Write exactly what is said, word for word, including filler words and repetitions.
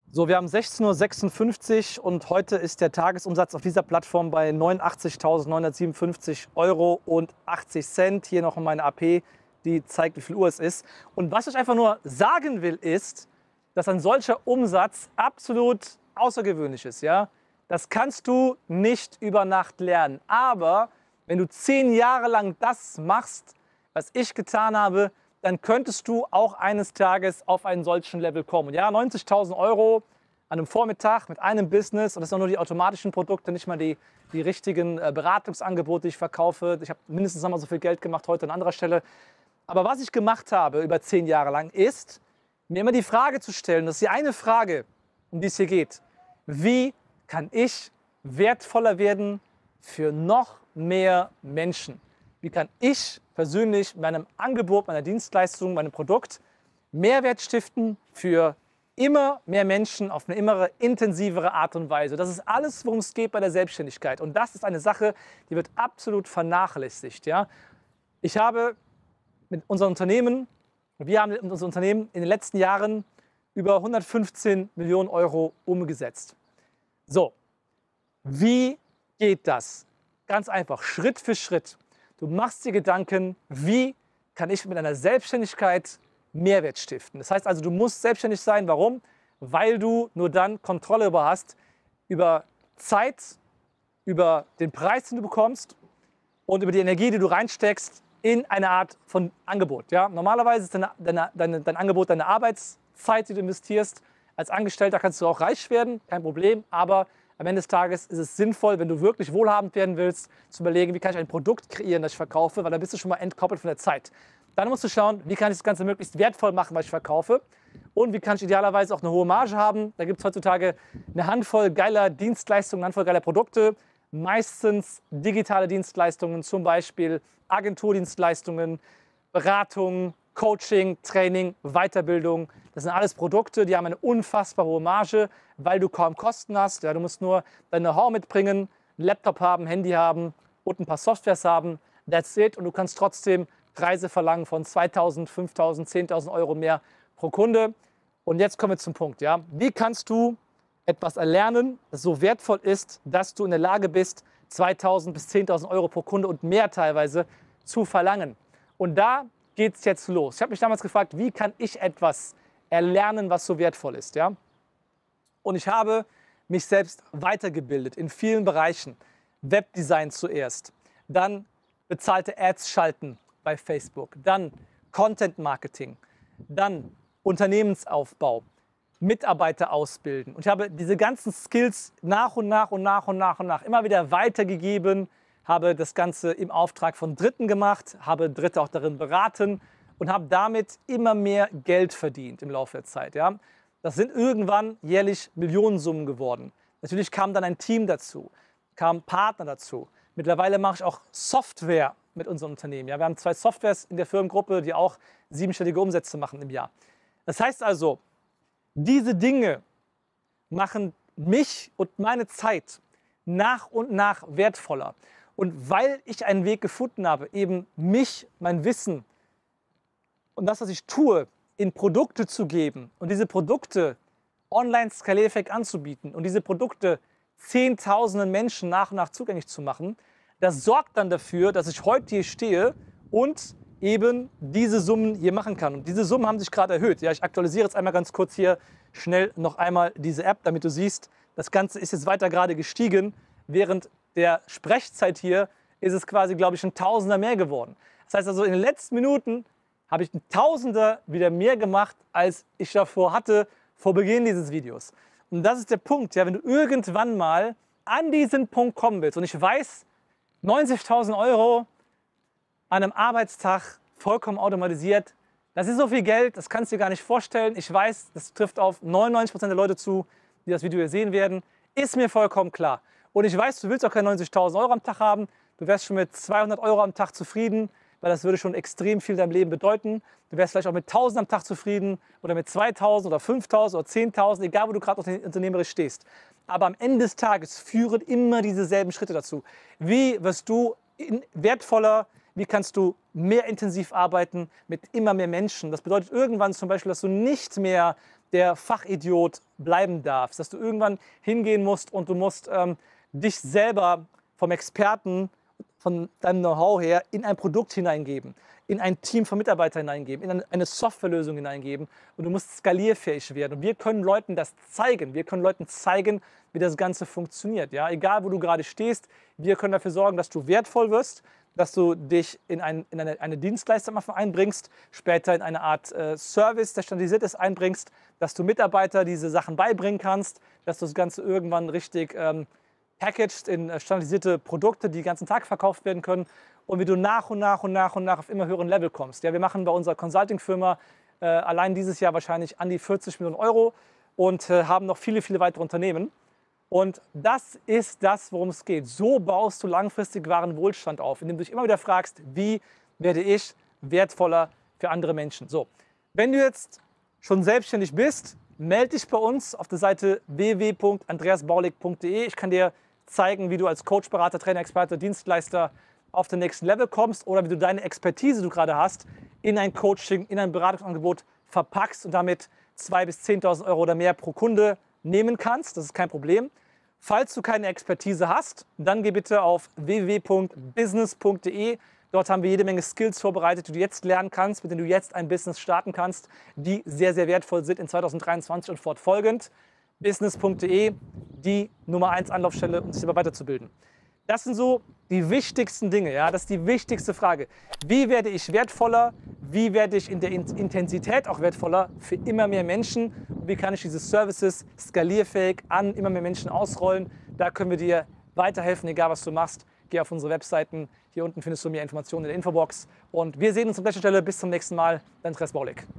So, wir haben sechzehn Uhr sechsundfünfzig und heute ist der Tagesumsatz auf dieser Plattform bei neunundachtzigtausendneunhundertsiebenundfünfzig Euro und achtzig Cent. Hier noch meine A P, die zeigt, wie viel Uhr es ist. Und was ich einfach nur sagen will, ist, dass ein solcher Umsatz absolut außergewöhnlich ist. Ja? Das kannst du nicht über Nacht lernen. Aber wenn du zehn Jahre lang das machst, was ich getan habe, dann könntest du auch eines Tages auf einen solchen Level kommen. Ja, neunzigtausend Euro an einem Vormittag mit einem Business, und das sind auch nur die automatischen Produkte, nicht mal die, die richtigen äh, Beratungsangebote, die ich verkaufe. Ich habe mindestens einmal so viel Geld gemacht heute an anderer Stelle. Aber was ich gemacht habe über zehn Jahre lang ist, mir immer die Frage zu stellen, das ist die eine Frage, um die es hier geht: Wie kann ich wertvoller werden für noch mehr Menschen? Wie kann ich persönlich meinem Angebot, meiner Dienstleistung, meinem Produkt Mehrwert stiften für immer mehr Menschen auf eine immer intensivere Art und Weise? Das ist alles, worum es geht bei der Selbstständigkeit. Und das ist eine Sache, die wird absolut vernachlässigt. Ja? Ich habe mit unserem Unternehmen, wir haben mit unserem Unternehmen in den letzten Jahren über hundertfünfzehn Millionen Euro umgesetzt. So, wie geht das? Ganz einfach, Schritt für Schritt. Du machst dir Gedanken, wie kann ich mit einer Selbstständigkeit Mehrwert stiften. Das heißt also, du musst selbstständig sein. Warum? Weil du nur dann Kontrolle über hast, über Zeit, über den Preis, den du bekommst und über die Energie, die du reinsteckst in eine Art von Angebot. Ja? Normalerweise ist deine, deine, deine, dein Angebot deine Arbeitszeit, die du investierst. Als Angestellter kannst du auch reich werden, kein Problem, aber am Ende des Tages ist es sinnvoll, wenn du wirklich wohlhabend werden willst, zu überlegen, wie kann ich ein Produkt kreieren, das ich verkaufe, weil dann bist du schon mal entkoppelt von der Zeit. Dann musst du schauen, wie kann ich das Ganze möglichst wertvoll machen, was ich verkaufe, und wie kann ich idealerweise auch eine hohe Marge haben. Da gibt es heutzutage eine Handvoll geiler Dienstleistungen, eine Handvoll geiler Produkte, meistens digitale Dienstleistungen, zum Beispiel Agenturdienstleistungen, Beratung, Coaching, Training, Weiterbildung. Das sind alles Produkte, die haben eine unfassbar hohe Marge, weil du kaum Kosten hast. Ja, du musst nur dein Know-how mitbringen, einen Laptop haben, Handy haben und ein paar Softwares haben. That's it. Und du kannst trotzdem Preise verlangen von zweitausend, fünftausend, zehntausend Euro mehr pro Kunde. Und jetzt kommen wir zum Punkt. Ja? Wie kannst du etwas erlernen, das so wertvoll ist, dass du in der Lage bist, zweitausend bis zehntausend Euro pro Kunde und mehr teilweise zu verlangen? Und da geht es jetzt los. Ich habe mich damals gefragt, wie kann ich etwas erlernen, was so wertvoll ist. Ja? Und ich habe mich selbst weitergebildet in vielen Bereichen. Webdesign zuerst, dann bezahlte Ads schalten bei Facebook, dann Content Marketing, dann Unternehmensaufbau, Mitarbeiter ausbilden. Und ich habe diese ganzen Skills nach und nach und nach und nach und nach immer wieder weitergegeben, habe das Ganze im Auftrag von Dritten gemacht, habe Dritte auch darin beraten und habe damit immer mehr Geld verdient im Laufe der Zeit. Ja? Das sind irgendwann jährlich Millionensummen geworden. Natürlich kam dann ein Team dazu, kamen Partner dazu. Mittlerweile mache ich auch Software mit unserem Unternehmen. Ja? Wir haben zwei Softwares in der Firmengruppe, die auch siebenstellige Umsätze machen im Jahr. Das heißt also, diese Dinge machen mich und meine Zeit nach und nach wertvoller. Und weil ich einen Weg gefunden habe, eben mich, mein Wissen und das, was ich tue, in Produkte zu geben und diese Produkte online skalierfähig anzubieten und diese Produkte zehntausenden Menschen nach und nach zugänglich zu machen, das sorgt dann dafür, dass ich heute hier stehe und eben diese Summen hier machen kann. Und diese Summen haben sich gerade erhöht. Ja, ich aktualisiere jetzt einmal ganz kurz hier schnell noch einmal diese App, damit du siehst, das Ganze ist jetzt weiter gerade gestiegen. Während der Sprechzeit hier ist es quasi, glaube ich, ein Tausender mehr geworden. Das heißt also, in den letzten Minuten habe ich ein Tausender wieder mehr gemacht, als ich davor hatte, vor Beginn dieses Videos. Und das ist der Punkt, ja, wenn du irgendwann mal an diesen Punkt kommen willst, und ich weiß, neunzigtausend Euro an einem Arbeitstag vollkommen automatisiert, das ist so viel Geld, das kannst du dir gar nicht vorstellen. Ich weiß, das trifft auf neunundneunzig Prozent der Leute zu, die das Video hier sehen werden, ist mir vollkommen klar. Und ich weiß, du willst auch keine neunzigtausend Euro am Tag haben, du wärst schon mit zweihundert Euro am Tag zufrieden, weil das würde schon extrem viel in deinem Leben bedeuten. Du wärst vielleicht auch mit tausend am Tag zufrieden oder mit zweitausend oder fünftausend oder zehntausend, egal wo du gerade unternehmerisch stehst. Aber am Ende des Tages führen immer dieselben Schritte dazu. Wie wirst du wertvoller, wie kannst du mehr intensiv arbeiten mit immer mehr Menschen? Das bedeutet irgendwann zum Beispiel, dass du nicht mehr der Fachidiot bleiben darfst, dass du irgendwann hingehen musst und du musst ähm, dich selber vom Experten, von deinem Know-how her in ein Produkt hineingeben, in ein Team von Mitarbeitern hineingeben, in eine Softwarelösung hineingeben und du musst skalierfähig werden. Und wir können Leuten das zeigen. Wir können Leuten zeigen, wie das Ganze funktioniert. Ja? Egal, wo du gerade stehst, wir können dafür sorgen, dass du wertvoll wirst, dass du dich in, ein, in eine, eine Dienstleistung einbringst, später in eine Art äh, Service, der standardisiert ist, einbringst, dass du Mitarbeiter diese Sachen beibringen kannst, dass du das Ganze irgendwann richtig ähm, packaged in äh, standardisierte Produkte, die den ganzen Tag verkauft werden können und wie du nach und nach und nach und nach auf immer höheren Level kommst. Ja, wir machen bei unserer Consulting-Firma äh, allein dieses Jahr wahrscheinlich an die vierzig Millionen Euro und äh, haben noch viele, viele weitere Unternehmen. Und das ist das, worum es geht. So baust du langfristig wahren Wohlstand auf, indem du dich immer wieder fragst, wie werde ich wertvoller für andere Menschen. So, wenn du jetzt schon selbstständig bist, melde dich bei uns auf der Seite w w w punkt andreas baulig punkt de. Ich kann dir zeigen, wie du als Coach, Berater, Trainer, Experte, Dienstleister auf den nächsten Level kommst oder wie du deine Expertise, die du gerade hast, in ein Coaching, in ein Beratungsangebot verpackst und damit zweitausend bis zehntausend Euro oder mehr pro Kunde nehmen kannst. Das ist kein Problem. Falls du keine Expertise hast, dann geh bitte auf w w w punkt business punkt de. Dort haben wir jede Menge Skills vorbereitet, die du jetzt lernen kannst, mit denen du jetzt ein Business starten kannst, die sehr, sehr wertvoll sind in zweitausenddreiundzwanzig und fortfolgend. business punkt de, die Nummer eins Anlaufstelle, um sich selber weiterzubilden. Das sind so die wichtigsten Dinge. Ja? Das ist die wichtigste Frage. Wie werde ich wertvoller? Wie werde ich in der Intensität auch wertvoller für immer mehr Menschen? Und wie kann ich diese Services skalierfähig an immer mehr Menschen ausrollen? Da können wir dir weiterhelfen, egal was du machst. Geh auf unsere Webseiten. Hier unten findest du mehr Informationen in der Infobox. Und wir sehen uns an der Stelle. Bis zum nächsten Mal. Dein Andreas Baulig.